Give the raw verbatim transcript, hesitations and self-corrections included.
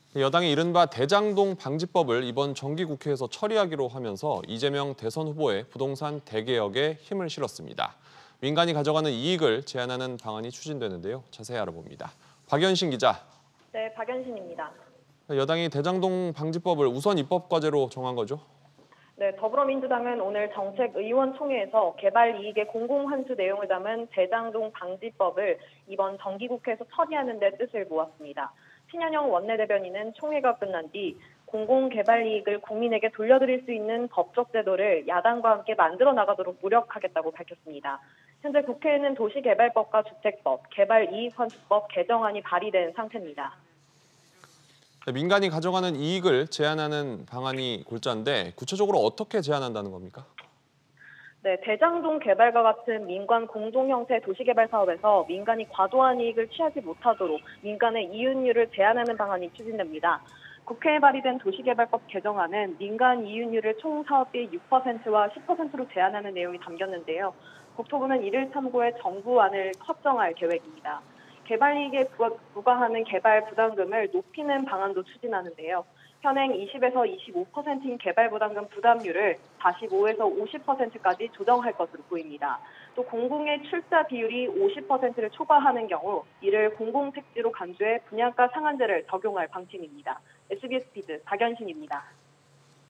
여당이 이른바 대장동 방지법을 이번 정기국회에서 처리하기로 하면서 이재명 대선 후보의 부동산 대개혁에 힘을 실었습니다. 민간이 가져가는 이익을 제한하는 방안이 추진되는데요. 자세히 알아봅니다. 박연신 기자. 네, 박연신입니다. 여당이 대장동 방지법을 우선 입법 과제로 정한 거죠? 네, 더불어민주당은 오늘 정책의원총회에서 개발 이익의 공공환수 내용을 담은 대장동 방지법을 이번 정기국회에서 처리하는 데 뜻을 모았습니다. 신현영 원내대변인은 총회가 끝난 뒤 공공개발 이익을 국민에게 돌려드릴 수 있는 법적 제도를 야당과 함께 만들어 나가도록 노력하겠다고 밝혔습니다. 현재 국회에는 도시개발법과 주택법, 개발이익환수법 개정안이 발의된 상태입니다. 민간이 가져가는 이익을 제한하는 방안이 골자인데 구체적으로 어떻게 제한한다는 겁니까? 네, 대장동 개발과 같은 민관 공동 형태 도시개발 사업에서 민간이 과도한 이익을 취하지 못하도록 민간의 이윤율을 제한하는 방안이 추진됩니다. 국회에 발의된 도시개발법 개정안은 민간 이윤율을 총 사업비 육 퍼센트와 십 퍼센트로 제한하는 내용이 담겼는데요. 국토부는 이를 참고해 정부안을 확정할 계획입니다. 개발 이익에 부과하는 개발 부담금을 높이는 방안도 추진하는데요. 현행 이십에서 이십오 퍼센트인 개발 부담금 부담률을 사십오에서 오십 퍼센트까지 조정할 것으로 보입니다. 또 공공의 출자 비율이 오십 퍼센트를 초과하는 경우 이를 공공택지로 간주해 분양가 상한제를 적용할 방침입니다. 에스비에스 피드 박연신입니다.